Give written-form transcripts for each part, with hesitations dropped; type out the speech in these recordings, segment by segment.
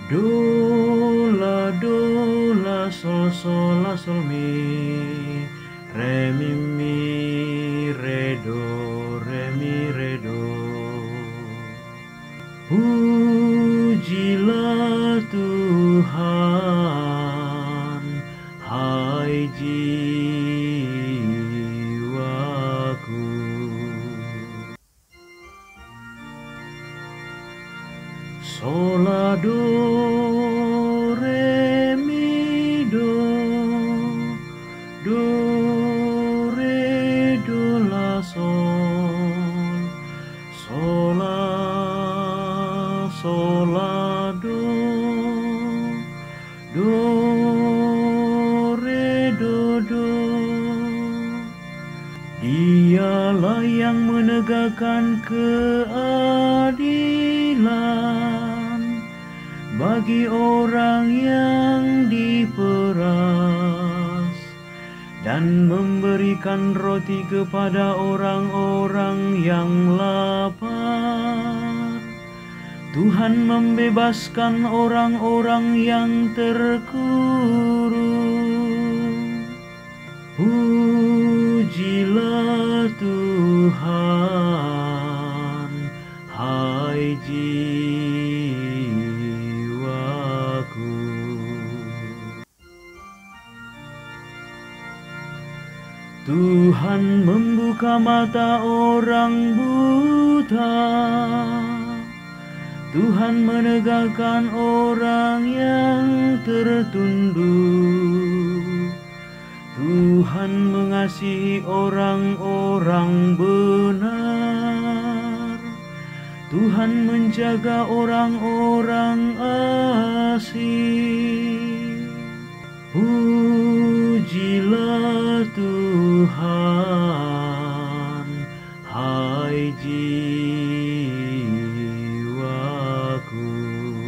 Do, la, do, la, sol, la, sol, mi. Re, mi, re, do, re, mi, re, do. Pujilah Tuhan, hai jiwaku. Sol, la, do, re, mi, do, re, do, la, sol, sol, la, do, re, do. Dialah yang menegakkan keadilan bagi orang yang diperas dan memberikan roti kepada orang-orang yang lapar. Tuhan membebaskan orang-orang yang terkurung. Pujilah Tuhan, hai jiwaku. Tuhan membuka mata orang buta. Tuhan menegakkan orang yang tertunduk. Tuhan mengasihi orang-orang benar. Tuhan menjaga orang-orang asing. Pujilah Tuhan, hai jiwaku.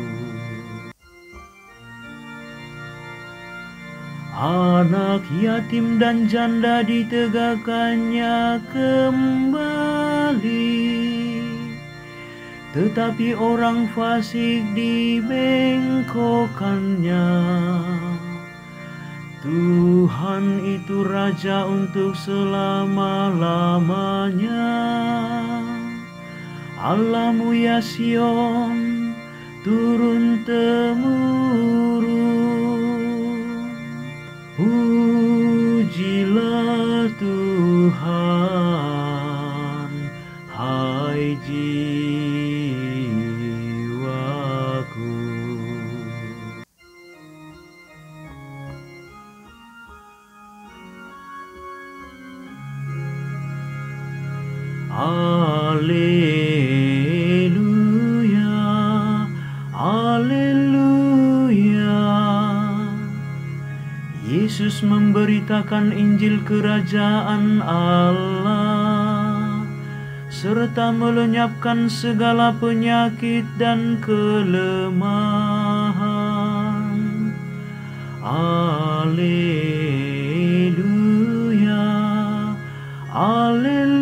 Anak yatim dan janda ditegakkannya kembali, tetapi orang fasik dibengkokkannya. Tuhan itu Raja untuk selama-lamanya. Allahmu ya Sion, turun-temurun. Pujilah Tuhan, hai jiwaku. Alleluia, alleluia. Yesus memberitakan Injil Kerajaan Allah serta melenyapkan segala penyakit dan kelemahan. Alleluia, alleluia.